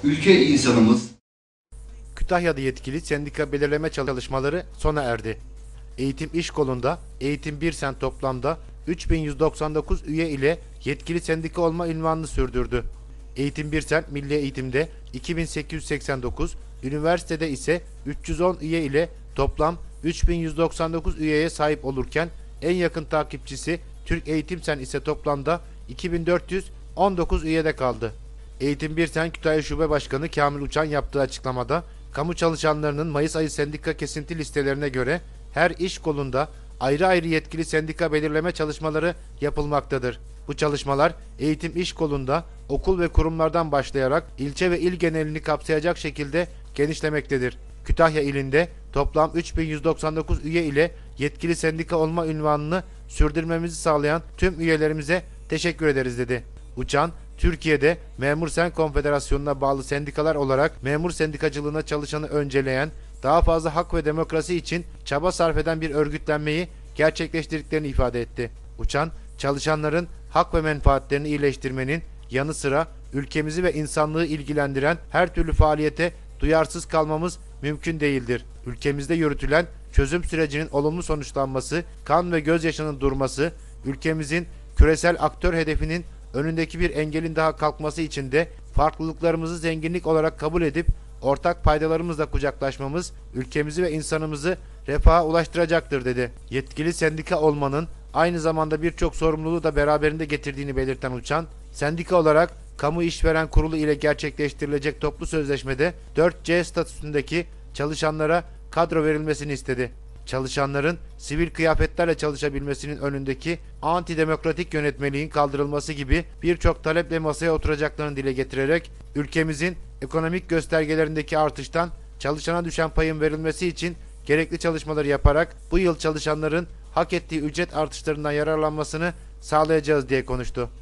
ülke insanımız Kütahya'da yetkili sendika belirleme çalışmaları sona erdi. Eğitim İş Kolu'nda Eğitim Birsen toplamda 3199 üye ile yetkili sendika olma ünvanını sürdürdü. Eğitim Birsen Milli Eğitim'de 2889, üniversitede ise 310 üye ile toplam 3199 üyeye sahip olurken en yakın takipçisi Türk Eğitim Sen ise toplamda 2419 üyede kaldı. Eğitim Birsen Kütahya Şube Başkanı Kamil Uçan yaptığı açıklamada, kamu çalışanlarının Mayıs ayı sendika kesinti listelerine göre her iş kolunda ayrı ayrı yetkili sendika belirleme çalışmaları yapılmaktadır. Bu çalışmalar eğitim iş kolunda okul ve kurumlardan başlayarak ilçe ve il genelini kapsayacak şekilde genişlemektedir. Kütahya ilinde toplam 3199 üye ile yetkili sendika olma ünvanını sürdürmemizi sağlayan tüm üyelerimize teşekkür ederiz dedi. Uçan, Türkiye'de Memur Sen Konfederasyonu'na bağlı sendikalar olarak memur sendikacılığına çalışanı önceleyen, daha fazla hak ve demokrasi için çaba sarf eden bir örgütlenmeyi gerçekleştirdiklerini ifade etti. Uçan, çalışanların hak ve menfaatlerini iyileştirmenin yanı sıra ülkemizi ve insanlığı ilgilendiren her türlü faaliyete duyarsız kalmamız mümkün değildir. Ülkemizde yürütülen çözüm sürecinin olumlu sonuçlanması, kan ve gözyaşının durması, ülkemizin küresel aktör hedefinin önündeki bir engelin daha kalkması için de farklılıklarımızı zenginlik olarak kabul edip ortak paydalarımızla kucaklaşmamız ülkemizi ve insanımızı refaha ulaştıracaktır dedi. Yetkili sendika olmanın aynı zamanda birçok sorumluluğu da beraberinde getirdiğini belirten Uçan, sendika olarak Kamu İşveren Kurulu ile gerçekleştirilecek toplu sözleşmede 4C statüsündeki çalışanlara kadro verilmesini istedi. Çalışanların sivil kıyafetlerle çalışabilmesinin önündeki antidemokratik yönetmeliğin kaldırılması gibi birçok taleple masaya oturacaklarını dile getirerek ülkemizin ekonomik göstergelerindeki artıştan çalışana düşen payın verilmesi için gerekli çalışmaları yaparak bu yıl çalışanların hak ettiği ücret artışlarından yararlanmasını sağlayacağız diye konuştu.